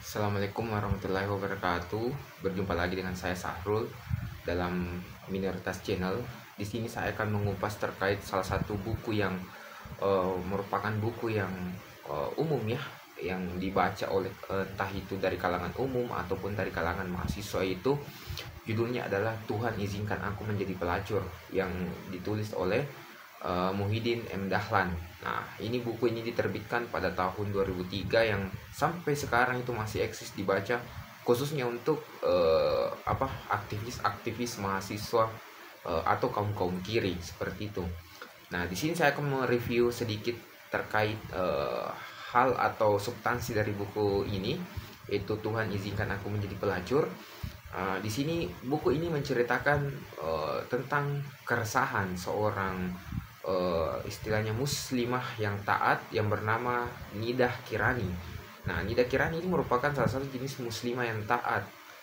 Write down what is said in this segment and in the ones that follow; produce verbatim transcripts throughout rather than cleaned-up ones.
Assalamualaikum warahmatullahi wabarakatuh. Berjumpa lagi dengan saya Sahrul dalam Minoritas Channel. Di sini saya akan mengupas terkait salah satu buku yang uh, merupakan buku yang uh, umum ya, yang dibaca oleh uh, entah itu dari kalangan umum ataupun dari kalangan mahasiswa. Itu judulnya adalah Tuhan Izinkan Aku Menjadi Pelacur, yang ditulis oleh uh, Muhyiddin M. Dahlan. Nah, ini buku ini diterbitkan pada tahun dua ribu tiga yang sampai sekarang itu masih eksis dibaca, khususnya untuk uh, apa aktivis-aktivis mahasiswa uh, atau kaum-kaum kiri seperti itu. Nah, di sini saya akan mereview sedikit terkait uh, hal atau substansi dari buku ini, yaitu Tuhan Izinkan Aku Menjadi Pelacur. Uh, di sini buku ini menceritakan uh, tentang keresahan seorang uh, istilahnya muslimah yang taat yang bernama Nidah Kirani. Nah, Nidah Kirani ini merupakan salah satu jenis muslimah yang taat,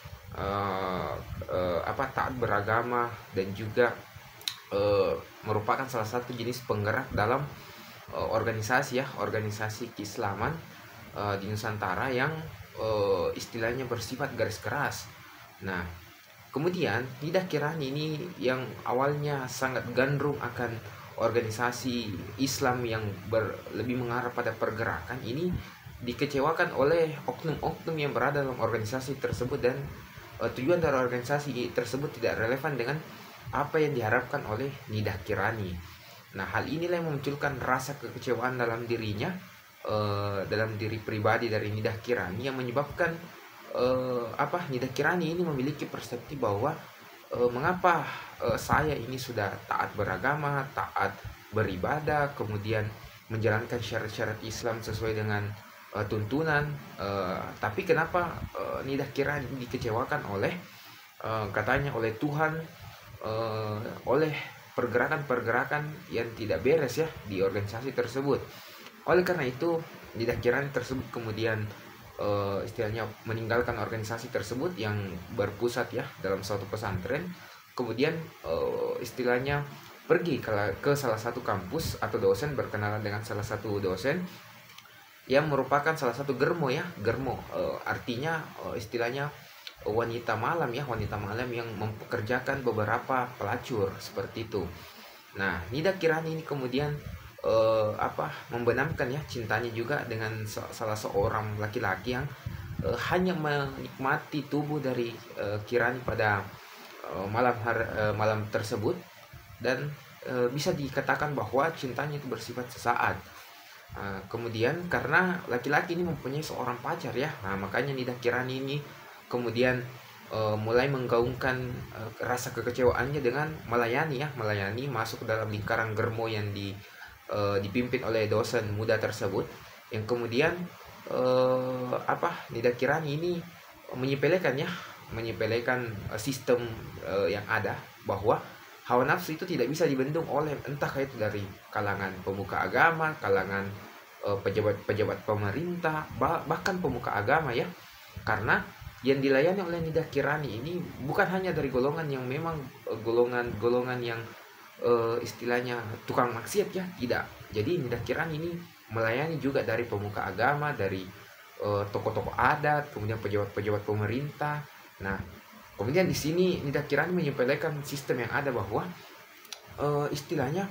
uh, uh, apa taat beragama, dan juga uh, merupakan salah satu jenis penggerak dalam uh, organisasi ya, organisasi keislaman uh, di Nusantara yang uh, istilahnya bersifat garis keras. Nah, kemudian Nidah Kirani ini yang awalnya sangat gandrung akan organisasi Islam yang ber, lebih mengarah pada pergerakan, ini dikecewakan oleh oknum-oknum yang berada dalam organisasi tersebut, dan uh, tujuan dari organisasi tersebut tidak relevan dengan apa yang diharapkan oleh Nidah Kirani. Nah, hal inilah yang memunculkan rasa kekecewaan dalam dirinya, uh, dalam diri pribadi dari Nidah Kirani, yang menyebabkan uh, apa Nidah Kirani ini memiliki persepsi bahwa uh, mengapa uh, saya ini sudah taat beragama, taat beribadah, kemudian menjalankan syarat-syarat Islam sesuai dengan uh, tuntunan, uh, tapi kenapa uh, Nidah Kirani dikecewakan oleh uh, katanya oleh Tuhan, uh, oleh pergerakan-pergerakan yang tidak beres ya di organisasi tersebut. Oleh karena itu, Nidah Kirani tersebut kemudian uh, istilahnya meninggalkan organisasi tersebut yang berpusat ya dalam suatu pesantren, kemudian uh, istilahnya pergi ke, ke salah satu kampus atau dosen, berkenalan dengan salah satu dosen yang merupakan salah satu germo ya, germo uh, artinya uh, istilahnya wanita malam ya, wanita malam yang mempekerjakan beberapa pelacur seperti itu. Nah, Nidah Kirani ini kemudian uh, apa membenamkan ya cintanya juga dengan se- salah seorang laki-laki yang uh, hanya menikmati tubuh dari uh, Kirani pada uh, malam har- uh, malam tersebut, dan uh, bisa dikatakan bahwa cintanya itu bersifat sesaat. Uh, kemudian karena laki-laki ini mempunyai seorang pacar ya, nah makanya Nidah Kirani ini kemudian uh, mulai menggaungkan uh, rasa kekecewaannya dengan melayani ya, melayani masuk ke dalam lingkaran germo yang di uh, dipimpin oleh dosen muda tersebut, yang kemudian uh, apa Nidah Kirani ini menyepelekan ya, menyepelekan uh, sistem uh, yang ada, bahwa hawa nafsu itu tidak bisa dibendung oleh entah itu dari kalangan pemuka agama, kalangan uh, pejabat-pejabat pemerintah, bah- bahkan pemuka agama ya. Karena yang dilayani oleh Nidah Kirani ini bukan hanya dari golongan yang memang uh, golongan-golongan yang uh, istilahnya tukang maksiat ya, tidak. Jadi Nidah Kirani ini melayani juga dari pemuka agama, dari uh, tokoh-tokoh adat, kemudian pejabat-pejabat pemerintah. Nah, kemudian di sini Nidah Kirani menyepelekan sistem yang ada, bahwa uh, istilahnya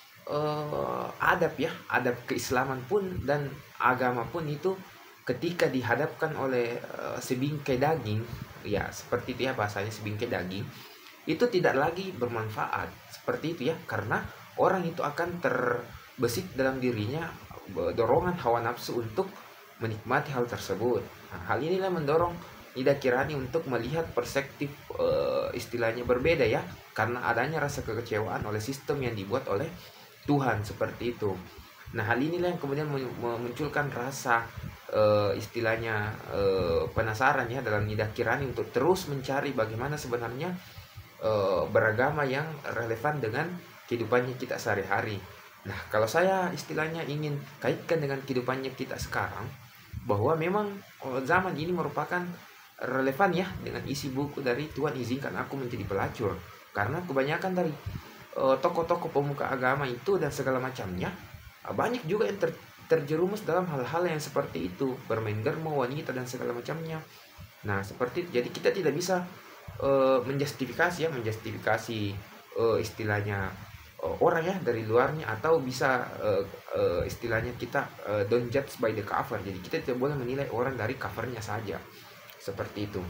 uh, adab ya, adab keislaman pun dan agama pun itu ketika dihadapkan oleh uh, sebingkai daging, ya seperti itu ya bahasanya, sebingkai daging itu tidak lagi bermanfaat seperti itu ya, karena orang itu akan terbesit dalam dirinya dorongan hawa nafsu untuk menikmati hal tersebut. Nah, hal inilah mendorong Nidah Kirani untuk melihat perspektif uh, istilahnya berbeda ya, karena adanya rasa kekecewaan oleh sistem yang dibuat oleh Tuhan seperti itu. Nah, hal inilah yang kemudian memunculkan rasa uh, istilahnya uh, penasaran ya dalam Nidah Kirani untuk terus mencari bagaimana sebenarnya uh, beragama yang relevan dengan kehidupannya kita sehari-hari. Nah, kalau saya istilahnya ingin kaitkan dengan kehidupannya kita sekarang, bahwa memang uh, zaman ini merupakan relevan ya dengan isi buku dari Tuhan Izinkan Aku Menjadi Pelacur, karena kebanyakan dari uh, tokoh-tokoh pemuka agama itu dan segala macamnya uh, banyak juga yang ter, terjerumus dalam hal-hal yang seperti itu, bermain germo, wanita dan segala macamnya. Nah, seperti itu. Jadi kita tidak bisa uh, menjustifikasi ya, menjustifikasi uh, istilahnya uh, orang ya dari luarnya, atau bisa uh, uh, istilahnya kita uh, don't judge by the cover. Jadi kita tidak boleh menilai orang dari covernya saja. Seperti itu.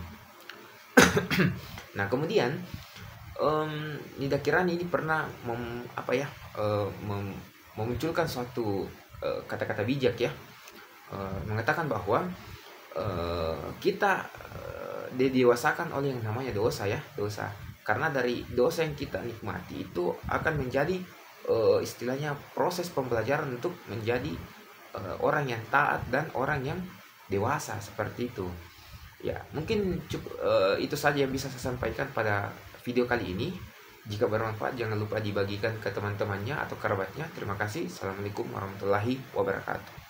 Nah, kemudian um, Nida Kirani ini pernah mem, apa ya uh, mem, memunculkan suatu uh, kata-kata bijak ya, uh, mengatakan bahwa uh, kita uh, didewasakan oleh yang namanya dosa ya, dosa. Karena dari dosa yang kita nikmati itu akan menjadi uh, istilahnya proses pembelajaran untuk menjadi uh, orang yang taat dan orang yang dewasa, seperti itu. Ya, mungkin cukup, uh, itu saja yang bisa saya sampaikan pada video kali ini. Jika bermanfaat, jangan lupa dibagikan ke teman-temannya atau kerabatnya. Terima kasih. Assalamualaikum warahmatullahi wabarakatuh.